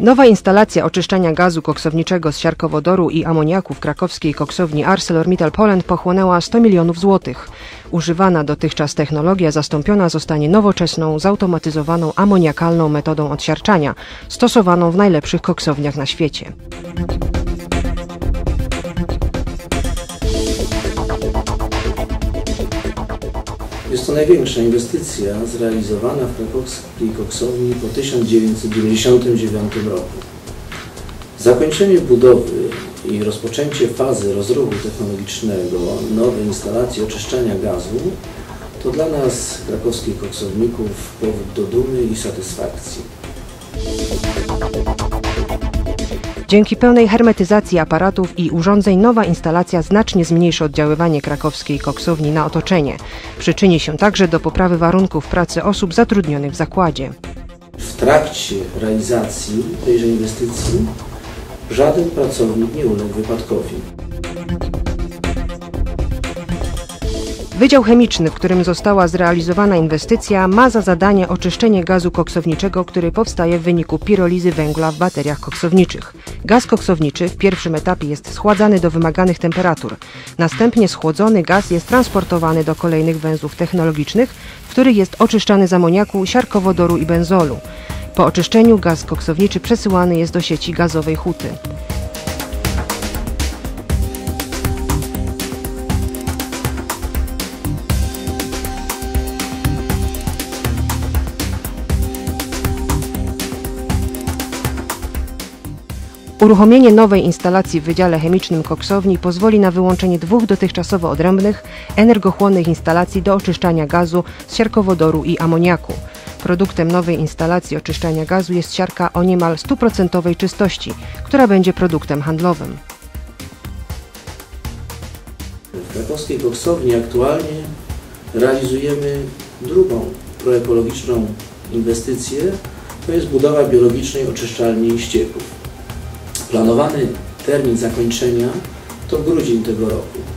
Nowa instalacja oczyszczania gazu koksowniczego z siarkowodoru i amoniaku w krakowskiej koksowni ArcelorMittal Poland pochłonęła 100 milionów złotych. Używana dotychczas technologia zastąpiona zostanie nowoczesną, zautomatyzowaną amoniakalną metodą odsiarczania, stosowaną w najlepszych koksowniach na świecie. Jest to największa inwestycja zrealizowana w krakowskiej koksowni po 1999 roku. Zakończenie budowy i rozpoczęcie fazy rozruchu technologicznego nowej instalacji oczyszczania gazu to dla nas, krakowskich koksowników, powód do dumy i satysfakcji. Dzięki pełnej hermetyzacji aparatów i urządzeń nowa instalacja znacznie zmniejszy oddziaływanie krakowskiej koksowni na otoczenie. Przyczyni się także do poprawy warunków pracy osób zatrudnionych w zakładzie. W trakcie realizacji tejże inwestycji żaden pracownik nie uległ wypadkowi. Wydział chemiczny, w którym została zrealizowana inwestycja, ma za zadanie oczyszczenie gazu koksowniczego, który powstaje w wyniku pirolizy węgla w bateriach koksowniczych. Gaz koksowniczy w pierwszym etapie jest schładzany do wymaganych temperatur. Następnie schłodzony gaz jest transportowany do kolejnych węzłów technologicznych, w których jest oczyszczany z amoniaku, siarkowodoru i benzolu. Po oczyszczeniu gaz koksowniczy przesyłany jest do sieci gazowej huty. Uruchomienie nowej instalacji w Wydziale Chemicznym koksowni pozwoli na wyłączenie dwóch dotychczasowo odrębnych, energochłonnych instalacji do oczyszczania gazu z siarkowodoru i amoniaku. Produktem nowej instalacji oczyszczania gazu jest siarka o niemal 100% czystości, która będzie produktem handlowym. W krakowskiej koksowni aktualnie realizujemy drugą proekologiczną inwestycję, to jest budowa biologicznej oczyszczalni ścieków. Planowany termin zakończenia to grudzień tego roku.